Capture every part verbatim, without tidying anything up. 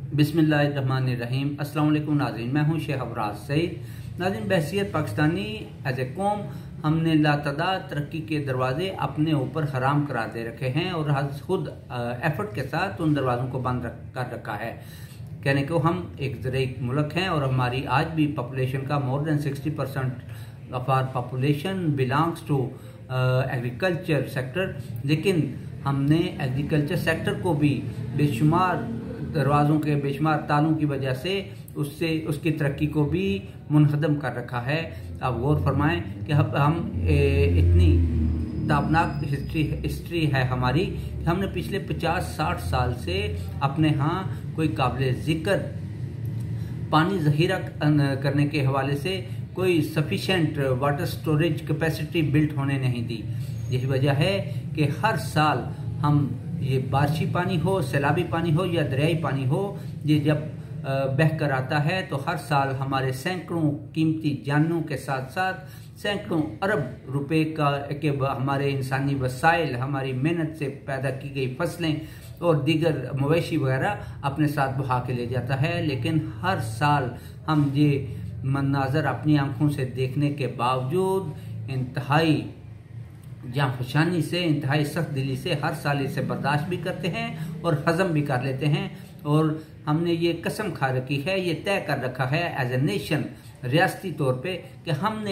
बिस्मिल्लाहिर्रहमानिर्रहीम। अस्सलाम वालेकुम नाज़रीन, मैं हूं शेख अबरार सईद। नाज़रीन, बहसियत पाकिस्तानी एज ए कौम हमने लातादाद तरक्की के दरवाजे अपने ऊपर हराम करार दे रखे हैं और खुद एफर्ट के साथ उन दरवाज़ों को बंद रख, कर रखा है। कहने को हम एक ज़रूरी मुल्क हैं और हमारी आज भी पॉपुलेशन का more than sixty percent of our population belongs to agriculture sector, लेकिन हमने एग्रीकल्चर सेक्टर को भी बेशुमार दरवाज़ों के बेशुमार तालों की वजह से उससे उसकी तरक्की को भी मुनहदम कर रखा है। अब गौर फरमाएं कि हम इतनी ताबनाक हिस्ट्री हिस्ट्री है हमारी कि हमने पिछले पचास साठ साल से अपने यहाँ कोई काबिल ज़िक्र पानी ज़हीरा करने के हवाले से कोई sufficient water storage capacity built होने नहीं दी। यही वजह है कि हर साल हम ये बारिशी पानी हो, सैलाबी पानी हो या दरियाई पानी हो, ये जब बह कर आता है तो हर साल हमारे सैकड़ों कीमती जानों के साथ साथ सैकड़ों अरब रुपए का के हमारे इंसानी वसाइल, हमारी मेहनत से पैदा की गई फसलें और दीगर मवेशी वगैरह अपने साथ बहा के ले जाता है। लेकिन हर साल हम ये मंज़र अपनी आंखों से देखने के बावजूद इंतहाई जहाँ खुशानी से, इंतहाई सख्त दिली से हर साल इसे बर्दाश्त भी करते हैं और हजम भी कर लेते हैं। और हमने ये कसम खा रखी है, ये तय कर रखा है एज ए नेशन, रियासती तौर पे, कि हमने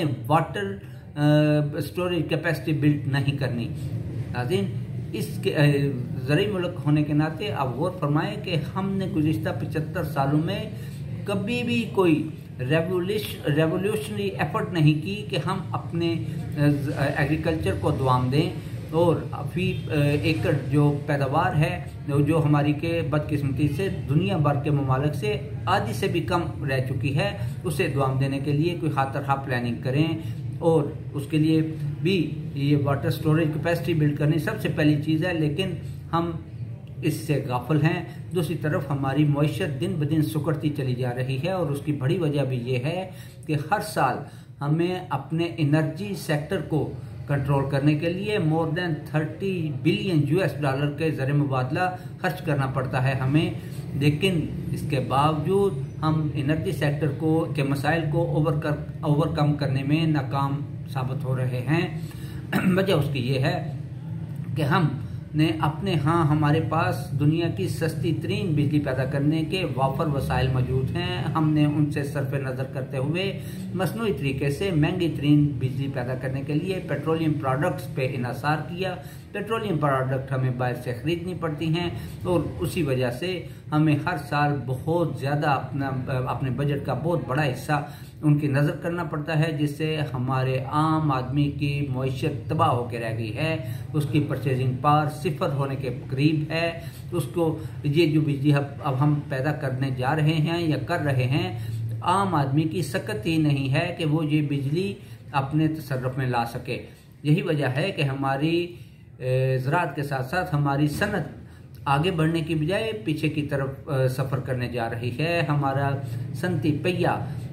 वाटर स्टोरेज कैपेसिटी बिल्ट नहीं करनी। नाज़रीन, इसके ज़रूरी मुल्क होने के नाते आप गौर फरमाएं कि हमने गुज़िश्ता पचहत्तर सालों में कभी भी कोई रेवोल्यूशनरी एफर्ट नहीं की कि हम अपने एग्रीकल्चर को दुआम दें और फी एकड़ जो पैदावार है जो हमारी के बदकिस्मती से दुनिया भर के ममालिक से आधी से भी कम रह चुकी है, उसे दुआम देने के लिए कोई खातरखा प्लानिंग करें और उसके लिए भी ये वाटर स्टोरेज कैपेसिटी बिल्ड करनी सबसे पहली चीज़ है। लेकिन हम इससे गाफिल हैं। दूसरी तरफ हमारी मईशत दिन ब दिन सुकड़ती चली जा रही है और उसकी बड़ी वजह भी ये है कि हर साल हमें अपने एनर्जी सेक्टर को कंट्रोल करने के लिए more than thirty billion US dollar के ज़र मुबादला खर्च करना पड़ता है हमें। लेकिन इसके बावजूद हम एनर्जी सेक्टर को के मसाइल को ओवर कर ओवरकम करने में नाकाम साबित हो रहे हैं। वजह उसकी ये है कि हम ने अपने हाँ हमारे पास दुनिया की सस्ती तरीन बिजली पैदा करने के वाफर वसाइल मौजूद हैं। हमने उनसे सरफ़े नज़र करते हुए मसनूई तरीके से महंगी तरीन बिजली पैदा करने के लिए पेट्रोलियम प्रोडक्ट्स पे इन्हिसार किया। पेट्रोलियम प्रोडक्ट हमें बाहर से ख़रीदनी पड़ती हैं और उसी वजह से हमें हर साल बहुत ज़्यादा अपना अपने बजट का बहुत बड़ा हिस्सा उनकी नज़र करना पड़ता है, जिससे हमारे आम आदमी की मईशत तबाह होकर रह गई है। उसकी परचेजिंग पावर सिफर होने के करीब है। उसको ये जो बिजली अब हम पैदा करने जा रहे हैं या कर रहे हैं, आम आदमी की सकत ही नहीं है कि वो ये बिजली अपने तसर्रुफ में ला सके। यही वजह है कि हमारी ज़राअत के साथ साथ हमारी सनत आगे बढ़ने की बजाय पीछे की तरफ सफ़र करने जा रही है। हमारा सनती पहिया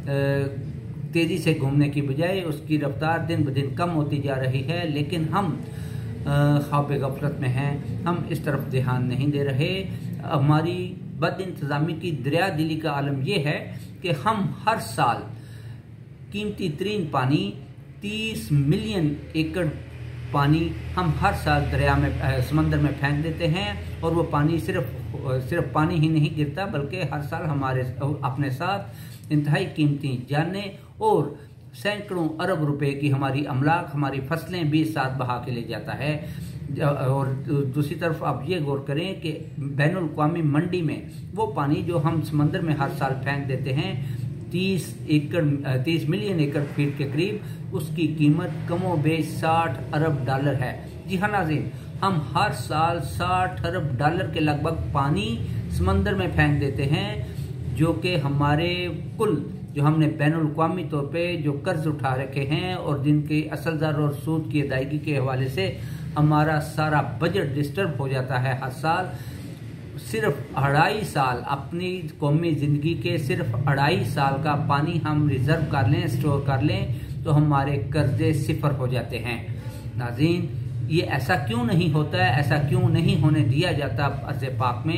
तेज़ी से घूमने की बजाय उसकी रफ्तार दिन ब दिन कम होती जा रही है। लेकिन हम ख्वाब गफलत में हैं, हम इस तरफ ध्यान नहीं दे रहे। हमारी बद इंतज़ामी की दरिया दिली का आलम यह है कि हम हर साल कीमती तरीन पानी तीस मिलियन एकड़ पानी हम हर साल दरिया में समंदर में फेंक देते हैं और वो पानी सिर्फ सिर्फ पानी ही नहीं गिरता बल्कि हर साल हमारे अपने साथ इंतहाई कीमती जानें और सैकड़ों अरब रुपए की हमारी अमलाक, हमारी फसलें भी साथ बहा के ले जाता है। और दूसरी तरफ आप ये गौर करें कि बैनुल अक़वामी मंडी में वो पानी जो हम समंदर में हर साल फेंक देते हैं तीस एकड़ तीस मिलियन एकड़ फीट के करीब, उसकी कीमत कमो बेश साठ अरब डॉलर है। जी हाँ नाज़रीन, हम हर साल साठ अरब डॉलर के लगभग पानी समंदर में फेंक देते हैं, जो कि हमारे कुल जो हमने बैनुल अक़वामी तौर पे जो कर्ज उठा रखे हैं और जिनकी असल दर और सूद की अदायगी के हवाले से हमारा सारा बजट डिस्टर्ब हो जाता है। हर साल सिर्फ अढ़ाई साल अपनी कौमी ज़िंदगी के सिर्फ अढ़ाई साल का पानी हम रिज़र्व कर लें, स्टोर कर लें, तो हमारे कर्जे सिफर हो जाते हैं। नाज़रीन, ये ऐसा क्यों नहीं होता है, ऐसा क्यों नहीं होने दिया जाता अर्ज़ पाक में?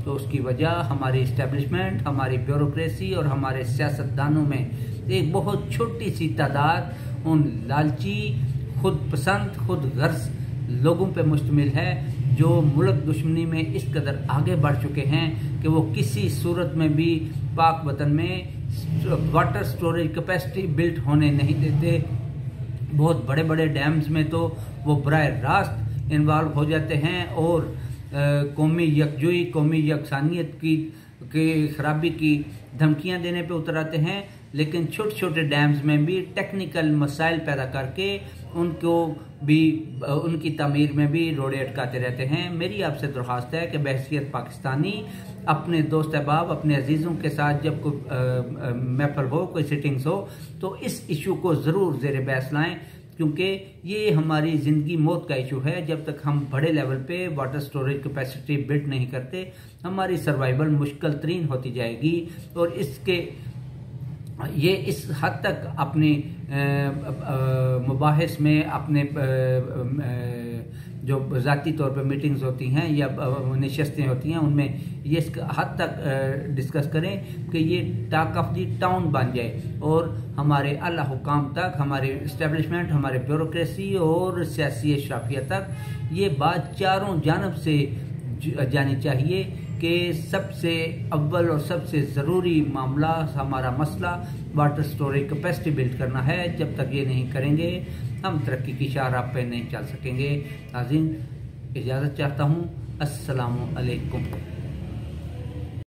तो उसकी वजह हमारी इस्टेब्लिशमेंट, हमारी ब्यूरोक्रेसी और हमारे सियासतदानों में एक बहुत छोटी सी तादाद उन लालची, खुद पसंद, खुद गर्ज लोगों पे मुश्तमिल है जो मुल्क दुश्मनी में इस कदर आगे बढ़ चुके हैं कि वो किसी सूरत में भी पाक वतन में वाटर स्टोरेज कैपेसिटी बिल्ट होने नहीं देते। बहुत बड़े बड़े डैम्स में तो वो बराह रास्त इन्वॉल्व हो जाते हैं और कौमी यकजुई, कौमी यकसानियत की की खराबी की धमकियां देने पे उतर आते हैं। लेकिन छोटे छोटे डैम्स में भी टेक्निकल मसाइल पैदा करके उनको भी उनकी तमीर में भी रोड़े अटकाते रहते हैं। मेरी आपसे दरख्वास्त है कि बहसीत पाकिस्तानी अपने दोस्त अहबाब, अपने अजीज़ों के साथ जब कोई महफिल हो, कोई सिटिंग्स हो, तो इस इशू को ज़रूर ज़ेर बहस लाएँ, क्योंकि ये हमारी ज़िंदगी मौत का इशू है। जब तक हम बड़े लेवल पे वाटर स्टोरेज कैपेसिटी बिल्ड नहीं करते, हमारी सर्वाइवल मुश्किल तरीन होती जाएगी। और इसके ये इस हद तक अपने मुबाहिस में, अपने आ, आ, जो ज़ाती तौर पे मीटिंग्स होती हैं या नशस्तें होती हैं, उनमें ये इस हद तक डिस्कस करें कि ये टॉक ऑफ दी टाउन बन जाए और हमारे आला हुकाम तक, हमारे इस्टेब्लिशमेंट, हमारे ब्यूरोक्रेसी और सियासी अशराफिया तक ये बात चारों जानब से जानी चाहिए कि सबसे अव्वल और सबसे ज़रूरी मामला, हमारा मसला वाटर स्टोरेज कैपेसिटी बिल्ड करना है। जब तक ये नहीं करेंगे हम तरक्की की शाहराह पे नहीं चल सकेंगे। नाज़रीन, इजाज़त चाहता हूँ। अस्सलामु अलैकुम।